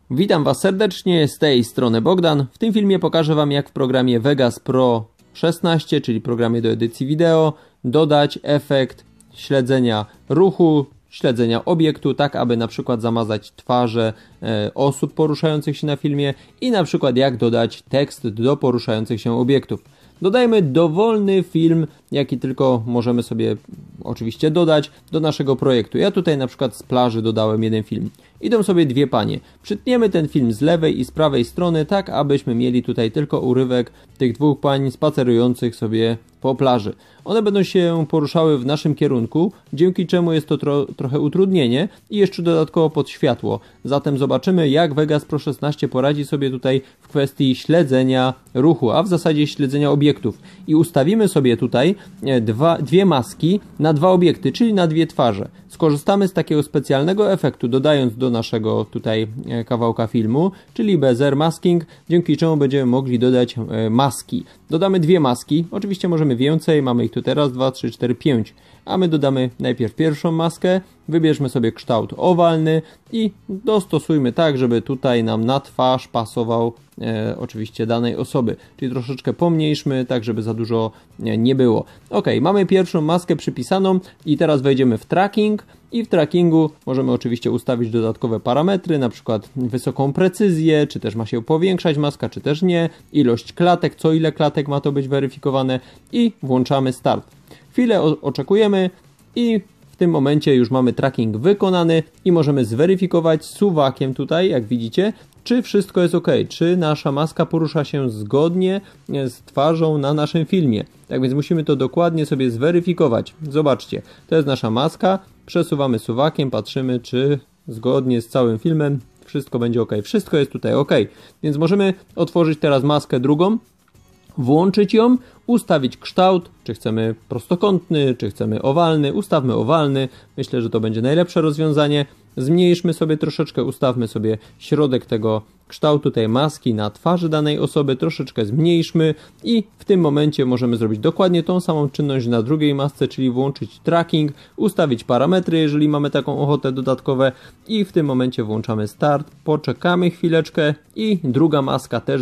Witam Was serdecznie, z tej strony Bogdan. W tym filmie pokażę Wam, jak w programie Vegas Pro 16, czyli programie do edycji wideo, dodać efekt śledzenia ruchu, śledzenia obiektu, tak aby na przykład zamazać twarze osób poruszających się na filmie i na przykład jak dodać tekst do poruszających się obiektów. Dodajmy dowolny film, jaki tylko możemy sobie oczywiście dodać do naszego projektu. Ja tutaj na przykład z plaży dodałem jeden film. Idą sobie dwie panie. Przytniemy ten film z lewej i z prawej strony, tak abyśmy mieli tutaj tylko urywek tych dwóch pań spacerujących sobie po plaży. One będą się poruszały w naszym kierunku, dzięki czemu jest to trochę utrudnienie i jeszcze dodatkowo pod światło. Zatem zobaczymy, jak Vegas Pro 16 poradzi sobie tutaj w kwestii śledzenia ruchu, a w zasadzie śledzenia obiektów. I ustawimy sobie tutaj dwie maski na dwa obiekty, czyli na dwie twarze. Skorzystamy z takiego specjalnego efektu, dodając do naszego tutaj kawałka filmu, czyli bezier masking, dzięki czemu będziemy mogli dodać maski. Dodamy dwie maski, oczywiście możemy więcej, mamy ich tu teraz 2, 3, 4, 5, a my dodamy najpierw pierwszą maskę, wybierzmy sobie kształt owalny i dostosujmy tak, żeby tutaj nam na twarz pasował oczywiście danej osoby, czyli troszeczkę pomniejszmy, tak żeby za dużo nie było. Ok, mamy pierwszą maskę przypisaną i teraz wejdziemy w tracking i w trackingu możemy oczywiście ustawić dodatkowe parametry, na przykład wysoką precyzję, czy też ma się powiększać maska, czy też nie, ilość klatek, co ile klatek ma to być weryfikowane i włączamy start. Chwilę oczekujemy i w tym momencie już mamy tracking wykonany i możemy zweryfikować suwakiem tutaj, jak widzicie, czy wszystko jest ok, czy nasza maska porusza się zgodnie z twarzą na naszym filmie. Tak więc musimy to dokładnie sobie zweryfikować. Zobaczcie, to jest nasza maska, przesuwamy suwakiem, patrzymy, czy zgodnie z całym filmem wszystko będzie ok. Wszystko jest tutaj ok, więc możemy otworzyć teraz maskę drugą, włączyć ją, ustawić kształt, czy chcemy prostokątny, czy chcemy owalny, ustawmy owalny, myślę, że to będzie najlepsze rozwiązanie. Zmniejszmy sobie troszeczkę, ustawmy sobie środek tego kształtu tej maski na twarzy danej osoby, troszeczkę zmniejszmy i w tym momencie możemy zrobić dokładnie tą samą czynność na drugiej masce, czyli włączyć tracking, ustawić parametry, jeżeli mamy taką ochotę dodatkowe i w tym momencie włączamy start, poczekamy chwileczkę i druga maska też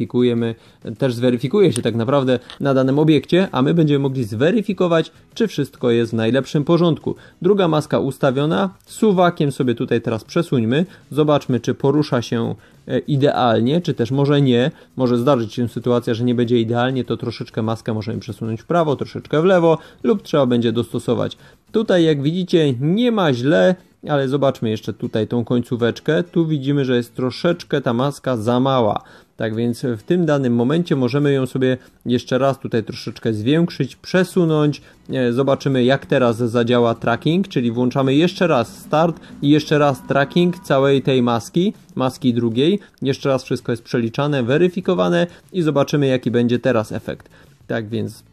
zweryfikuje się tak naprawdę na danym obiekcie, a my będziemy mogli zweryfikować, czy wszystko jest w najlepszym porządku. Druga maska ustawiona, suwakiem sobie tutaj teraz przesuńmy, zobaczmy, czy porusza się idealnie, czy też może nie. Może zdarzyć się sytuacja, że nie będzie idealnie, to troszeczkę maskę możemy przesunąć w prawo, troszeczkę w lewo lub trzeba będzie dostosować. Tutaj jak widzicie nie ma źle, ale zobaczmy jeszcze tutaj tą końcóweczkę. Tu widzimy, że jest troszeczkę ta maska za mała. Tak więc w tym danym momencie możemy ją sobie jeszcze raz tutaj troszeczkę zwiększyć, przesunąć. Zobaczymy, jak teraz zadziała tracking, czyli włączamy jeszcze raz start i jeszcze raz tracking całej tej maski drugiej. Jeszcze raz wszystko jest przeliczane, weryfikowane i zobaczymy, jaki będzie teraz efekt. Tak więc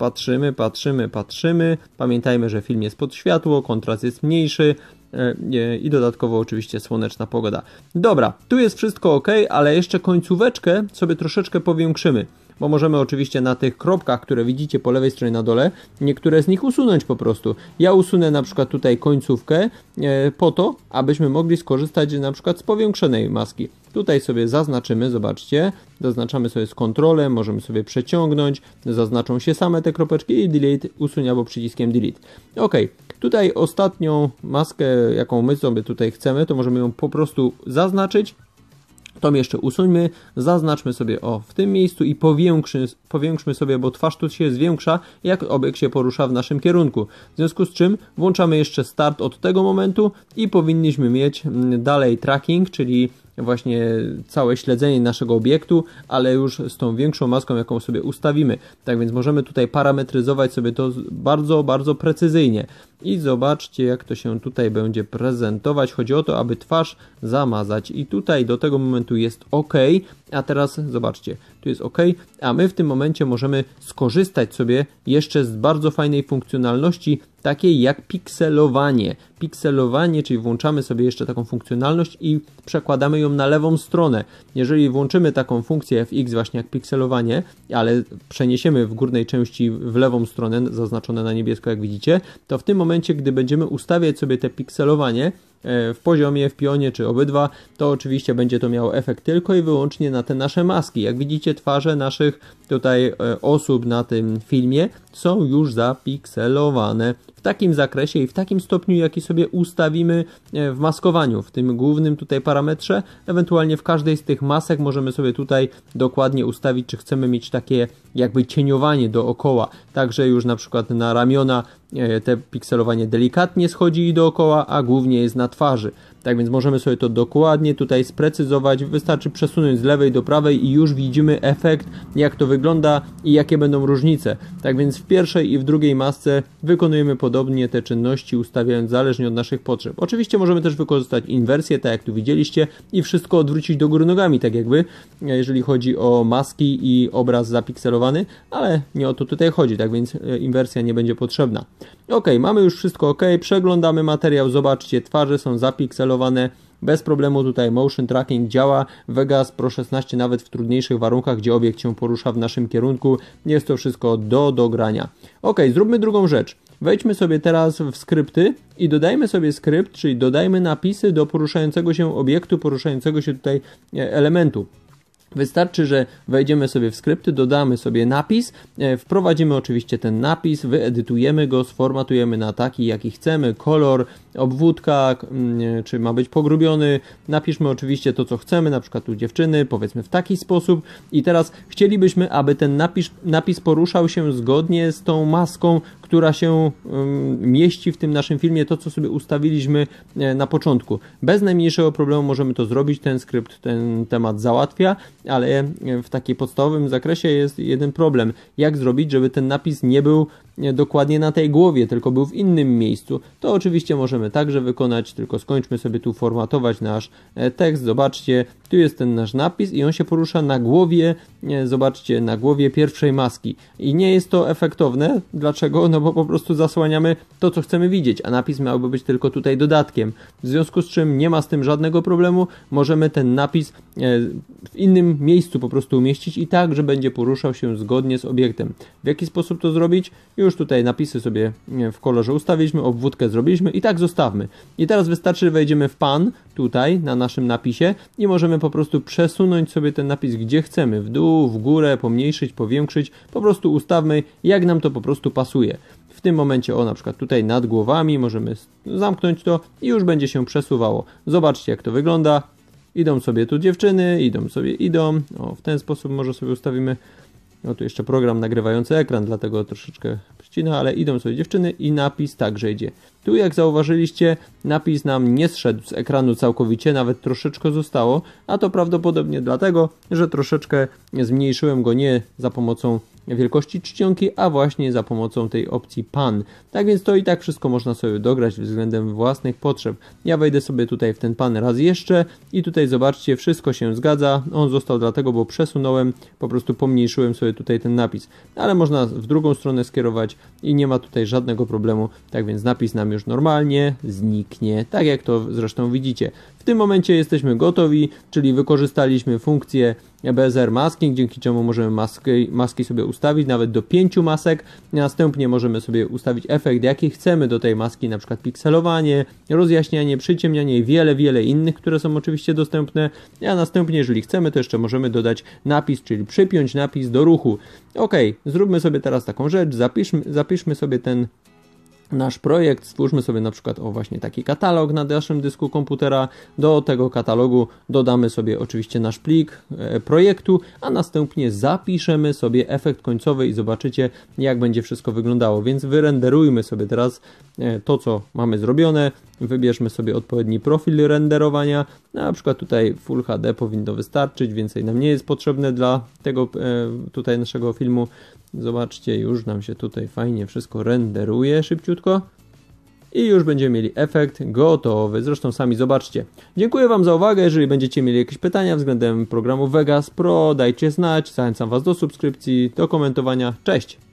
patrzymy. Pamiętajmy, że film jest pod światło, kontrast jest mniejszy i dodatkowo oczywiście słoneczna pogoda. Dobra, tu jest wszystko ok, ale jeszcze końcóweczkę sobie troszeczkę powiększymy. Bo możemy oczywiście na tych kropkach, które widzicie po lewej stronie na dole, niektóre z nich usunąć po prostu. Ja usunę na przykład tutaj końcówkę po to, abyśmy mogli skorzystać na przykład z powiększonej maski. Tutaj sobie zaznaczymy, zobaczcie, zaznaczamy sobie z kontrolem, możemy sobie przeciągnąć, zaznaczą się same te kropeczki i delete usuń albo przyciskiem delete. Ok, tutaj ostatnią maskę, jaką my sobie tutaj chcemy, to możemy ją po prostu zaznaczyć. Tą jeszcze usuńmy, zaznaczmy sobie w tym miejscu i powiększmy sobie, bo twarz tu się zwiększa, jak obiekt się porusza w naszym kierunku. W związku z czym włączamy jeszcze start od tego momentu i powinniśmy mieć dalej tracking, czyli właśnie całe śledzenie naszego obiektu, ale już z tą większą maską, jaką sobie ustawimy. Tak więc możemy tutaj parametryzować sobie to bardzo, bardzo precyzyjnie. I zobaczcie, jak to się tutaj będzie prezentować. Chodzi o to, aby twarz zamazać. I tutaj do tego momentu jest ok, a teraz zobaczcie, tu jest ok, a my w tym momencie możemy skorzystać sobie jeszcze z bardzo fajnej funkcjonalności, takiej jak pikselowanie. Pikselowanie, czyli włączamy sobie jeszcze taką funkcjonalność i przekładamy ją na lewą stronę. Jeżeli włączymy taką funkcję fx właśnie jak pikselowanie, ale przeniesiemy w górnej części w lewą stronę, zaznaczone na niebiesko jak widzicie, to w tym momencie, gdy będziemy ustawiać sobie te pikselowanie, w poziomie, w pionie czy obydwa, to oczywiście będzie to miało efekt tylko i wyłącznie na te nasze maski. Jak widzicie, twarze naszych tutaj osób na tym filmie są już zapikselowane w takim zakresie i w takim stopniu, jaki sobie ustawimy w maskowaniu, w tym głównym tutaj parametrze. Ewentualnie w każdej z tych masek możemy sobie tutaj dokładnie ustawić, czy chcemy mieć takie jakby cieniowanie dookoła. Także już na przykład na ramiona te pikselowanie delikatnie schodzi dookoła, a głównie jest na twarzy. Tak więc możemy sobie to dokładnie tutaj sprecyzować. Wystarczy przesunąć z lewej do prawej i już widzimy efekt, jak to wygląda i jakie będą różnice. Tak więc w pierwszej i w drugiej masce wykonujemy podobnie te czynności, ustawiając zależnie od naszych potrzeb. Oczywiście możemy też wykorzystać inwersję, tak jak tu widzieliście, i wszystko odwrócić do góry nogami, tak jakby, jeżeli chodzi o maski i obraz zapikselowany, ale nie o to tutaj chodzi, tak więc inwersja nie będzie potrzebna. Ok, mamy już wszystko ok, przeglądamy materiał, zobaczcie, twarze są zapikselowane, bez problemu tutaj motion tracking działa, Vegas Pro 16 nawet w trudniejszych warunkach, gdzie obiekt się porusza w naszym kierunku, jest to wszystko do dogrania. Ok, zróbmy drugą rzecz. Wejdźmy sobie teraz w skrypty i dodajmy sobie skrypt, czyli dodajmy napisy do poruszającego się obiektu, poruszającego się tutaj elementu. Wystarczy, że wejdziemy sobie w skrypty, dodamy sobie napis, wprowadzimy oczywiście ten napis, wyedytujemy go, sformatujemy na taki, jaki chcemy, kolor, obwódka, czy ma być pogrubiony, napiszmy oczywiście to, co chcemy, na przykład u dziewczyny, powiedzmy w taki sposób i teraz chcielibyśmy, aby ten napis poruszał się zgodnie z tą maską, która się mieści w tym naszym filmie, to co sobie ustawiliśmy na początku. Bez najmniejszego problemu możemy to zrobić, ten skrypt ten temat załatwia, ale w takim podstawowym zakresie jest jeden problem. Jak zrobić, żeby ten napis nie był dokładnie na tej głowie, tylko był w innym miejscu? To oczywiście możemy także wykonać, tylko skończmy sobie tu formatować nasz tekst. Zobaczcie, tu jest ten nasz napis i on się porusza na głowie, zobaczcie, na głowie pierwszej maski. I nie jest to efektowne. Dlaczego? No bo po prostu zasłaniamy to, co chcemy widzieć, a napis miałby być tylko tutaj dodatkiem. W związku z czym nie ma z tym żadnego problemu. Możemy ten napis w innym miejscu po prostu umieścić i tak, że będzie poruszał się zgodnie z obiektem. W jaki sposób to zrobić? Już tutaj napisy sobie w kolorze ustawiliśmy, obwódkę zrobiliśmy i tak zostawmy. I teraz wystarczy, że wejdziemy w pan tutaj na naszym napisie i możemy po prostu przesunąć sobie ten napis gdzie chcemy, w dół, w górę, pomniejszyć, powiększyć, po prostu ustawmy jak nam to po prostu pasuje. W tym momencie, na przykład tutaj nad głowami możemy zamknąć to i już będzie się przesuwało. Zobaczcie, jak to wygląda. Idą sobie tu dziewczyny, idą. W ten sposób może sobie ustawimy. Tu jeszcze program nagrywający ekran, dlatego troszeczkę przycina, ale idą sobie dziewczyny i napis także idzie. Tu jak zauważyliście, napis nam nie zszedł z ekranu całkowicie, nawet troszeczkę zostało, a to prawdopodobnie dlatego, że troszeczkę zmniejszyłem go nie za pomocą wielkości czcionki, a właśnie za pomocą tej opcji pan. Tak więc to i tak wszystko można sobie dograć względem własnych potrzeb. Ja wejdę sobie tutaj w ten pan raz jeszcze i tutaj zobaczcie, wszystko się zgadza. On został dlatego, bo przesunąłem, po prostu pomniejszyłem sobie tutaj ten napis. Ale można w drugą stronę skierować i nie ma tutaj żadnego problemu. Tak więc napis nam już normalnie zniknie, tak jak to zresztą widzicie. W tym momencie jesteśmy gotowi, czyli wykorzystaliśmy funkcję Bezier Masking, dzięki czemu możemy maski sobie ustawić, nawet do 5 masek. Następnie możemy sobie ustawić efekt, jaki chcemy do tej maski, na przykład pikselowanie, rozjaśnianie, przyciemnianie i wiele innych, które są oczywiście dostępne. A następnie, jeżeli chcemy, to jeszcze możemy dodać napis, czyli przypiąć napis do ruchu. Ok, zróbmy sobie teraz taką rzecz, zapiszmy sobie ten nasz projekt, stwórzmy sobie na przykład właśnie taki katalog na naszym dysku komputera. Do tego katalogu dodamy sobie oczywiście nasz plik projektu, a następnie zapiszemy sobie efekt końcowy i zobaczycie, jak będzie wszystko wyglądało. Więc wyrenderujmy sobie teraz to, co mamy zrobione. Wybierzmy sobie odpowiedni profil renderowania. Na przykład tutaj Full HD powinno wystarczyć, więcej nam nie jest potrzebne dla tego tutaj naszego filmu. Zobaczcie, już nam się tutaj fajnie wszystko renderuje szybciutko. I już będziemy mieli efekt gotowy. Zresztą sami zobaczcie. Dziękuję Wam za uwagę. Jeżeli będziecie mieli jakieś pytania względem programu Vegas Pro, dajcie znać. Zachęcam Was do subskrypcji, do komentowania. Cześć!